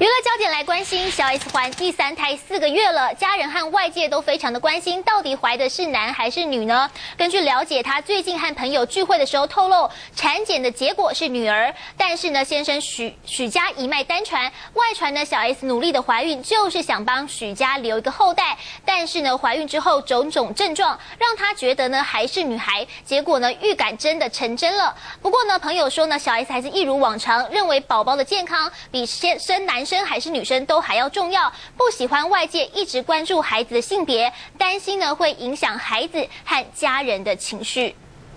娱乐焦点来关心，小 S 怀第3胎4个月了，家人和外界都非常的关心，到底怀的是男还是女呢？根据了解，她最近和朋友聚会的时候透露，产检的结果是女儿，但是呢，先生许家一脉单传，外传呢，小 S 努力的怀孕就是想帮许家留一个后代，但是呢，怀孕之后种种症状让她觉得呢还是女孩，结果呢预感真的成真了。不过呢，朋友说呢，小 S 还是一如往常，认为宝宝的健康比生男生还是女生都还要重要，不喜欢外界一直关注孩子的性别，担心呢会影响孩子和家人的情绪。